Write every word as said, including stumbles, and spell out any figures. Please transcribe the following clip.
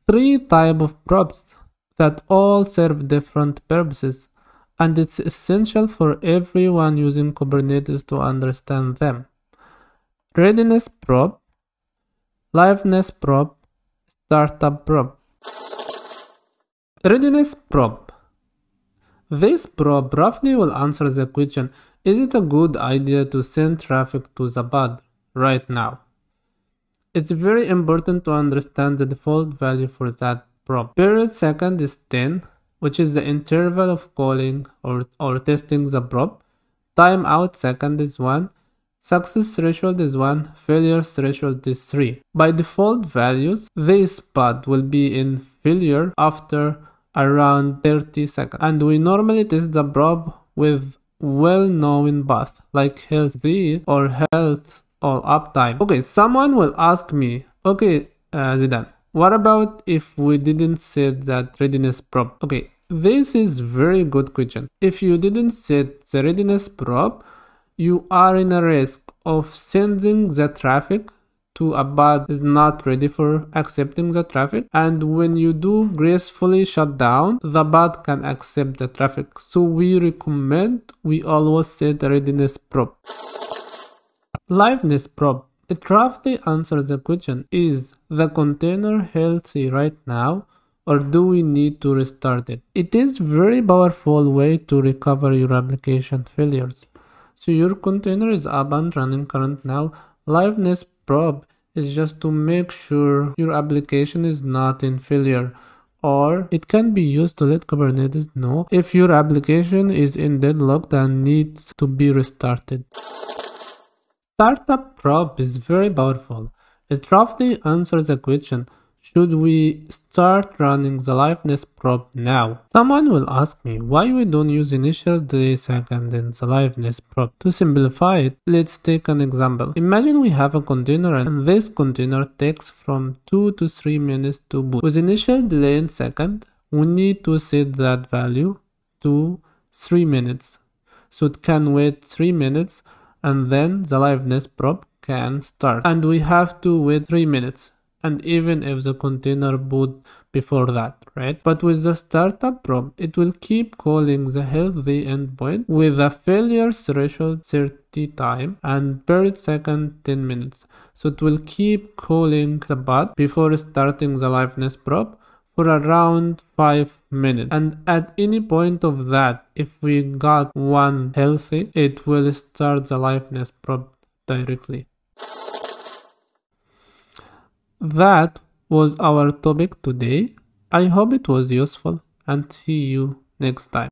three types of probes that all serve different purposes, and it's essential for everyone using Kubernetes to understand them. Readiness probe, Liveness probe, Startup probe. Readiness probe. This probe roughly will answer the question, is it a good idea to send traffic to the pod right now? It's very important to understand the default value for that probe. Period second is ten, which is the interval of calling or, or testing the probe. Timeout second is one. Success threshold is one. Failure threshold is three. By default values, this pod will be in failure after around thirty seconds. And we normally test the probe with well-known path like healthy or health or uptime. Okay, someone will ask me, okay, uh, Zidane, what about if we didn't set that readiness probe? Okay, this is very good question. If you didn't set the readiness probe, you are in a risk of sending the traffic to a pod is not ready for accepting the traffic, and when you do gracefully shut down, the pod can accept the traffic. So we recommend we always set the readiness probe. Liveness probe. It roughly answers the question, is the container healthy right now, or do we need to restart it? It is a very powerful way to recover your application failures. So your container is up and running current now. Liveness probe is just to make sure your application is not in failure, or it can be used to let Kubernetes know if your application is in deadlock and needs to be restarted. Startup probe is very powerful. It roughly answers the question, should we start running the liveness probe now? Someone will ask me why we don't use initial delay second in the liveness probe. To simplify it, let's take an example. Imagine we have a container and this container takes from two to three minutes to boot. With initial delay in second, we need to set that value to three minutes. So it can wait three minutes and then the liveness probe can start. And we have to wait three minutes. And even if the container boot before that, right? But with the startup probe, it will keep calling the healthy endpoint with a failure threshold thirty time and per second ten minutes. So it will keep calling the pod before starting the liveness probe for around five minutes. And at any point of that, if we got one healthy, it will start the liveness probe directly. That was our topic today. I hope it was useful and see you next time.